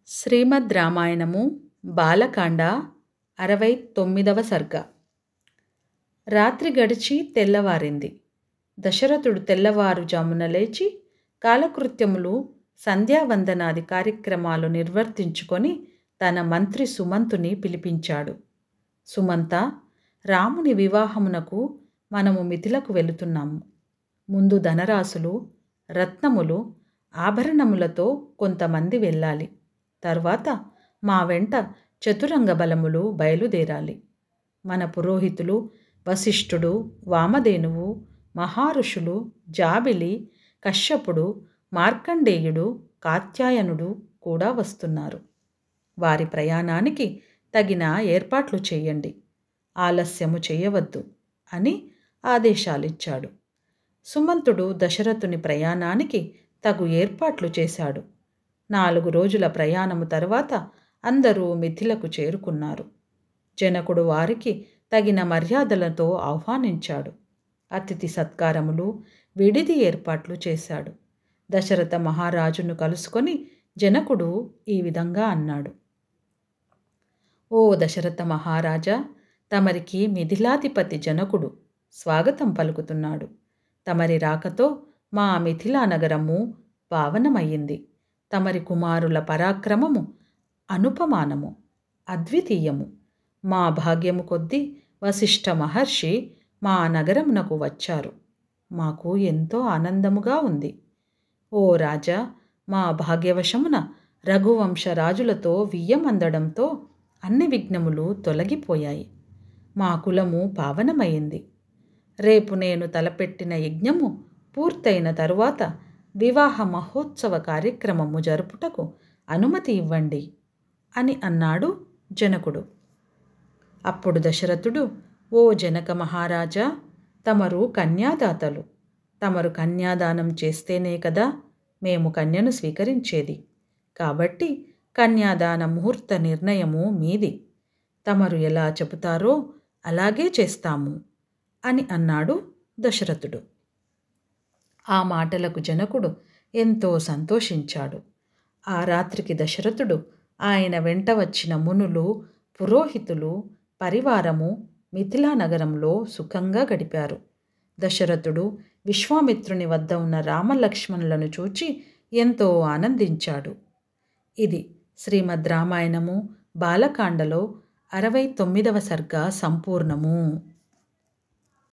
శ్రీమద్ రామాయణము బాలకాండ 69వ సర్గ. రాత్రి గడిచి తెల్లవారింది. దశరథుడు తెల్లవారుజామున లేచి కాలకృత్యములు సంధ్యావందనాది కార్యక్రమాలు నిర్వర్తించుకొని తన మంత్రి సుమంతుని పిలిపించాడు. సుమంత, రాముని వివాహమునకు మనము మిథిలకు వెళుతున్నాము. ముందు ధనరాశులు, రత్నములు, ఆభరణములతో కొంతమంది వెళ్ళాలి. తర్వాత మా వెంట చతురంగ బలములు బయలుదేరాలి. మన పురోహితులు వశిష్ఠుడు, వామధేనువు, మహారుషులు, జాబిలి, కశ్యపుడు, మార్కండేయుడు, కాత్యాయనుడు కూడా వస్తున్నారు. వారి ప్రయాణానికి తగిన ఏర్పాట్లు చేయండి, ఆలస్యము చేయవద్దు అని ఆదేశాలిచ్చాడు. సుమంతుడు దశరథుని ప్రయాణానికి తగు ఏర్పాట్లు చేశాడు. 4 రోజుల ప్రయాణము తర్వాత అందరూ మిథిలకు చేరుకున్నారు. జనకుడు వారికి తగిన మర్యాదలతో ఆహ్వానించాడు. అతిథి సత్కారములు, విడిది ఏర్పాట్లు చేశాడు. దశరథ మహారాజును కలుసుకొని జనకుడు ఈ విధంగా అన్నాడు: ఓ దశరథ మహారాజా, తమరికి మిథిలాధిపతి జనకుడు స్వాగతం పలుకుతున్నాడు. తమరి రాకతో మా మిథిలా నగరము పావనమయ్యింది. తమరి కుమారుల పరాక్రమము అనుపమానము, అద్వితీయము. మా భాగ్యము కొద్దీ వశిష్ఠ మహర్షి మా నగరమునకు వచ్చారు. మాకు ఎంతో ఆనందముగా ఉంది. ఓ రాజా, మా భాగ్యవశమున రఘువంశ రాజులతో వియ్యమందడంతో అన్ని విఘ్నములు తొలగిపోయాయి. మా కులము పావనమైంది. రేపు నేను తలపెట్టిన యజ్ఞము పూర్తయిన తరువాత వివాహ మహోత్సవ కార్యక్రమము జరుపుటకు అనుమతి ఇవ్వండి అని అన్నాడు జనకుడు. అప్పుడు దశరథుడు, ఓ జనక మహారాజా, తమరు కన్యాదాతలు. తమరు కన్యాదానం చేస్తేనే కదా మేము కన్యను స్వీకరించేది. కాబట్టి కన్యాదాన ముహూర్త నిర్ణయము మీది. తమరు ఎలా చెబుతారో అలాగే చేస్తాము అని అన్నాడు దశరథుడు. ఆ మాటలకు జనకుడు ఎంతో సంతోషించాడు. ఆ రాత్రికి దశరథుడు, ఆయన వెంట వచ్చిన మునులు, పురోహితులు, పరివారము మిథిలా నగరంలో సుఖంగా గడిపారు. దశరథుడు విశ్వామిత్రుని వద్ద ఉన్న రామలక్ష్మణులను చూచి ఎంతో ఆనందించాడు. ఇది శ్రీమద్ రామాయణము బాలకాండలో 69వ సర్గ సంపూర్ణము.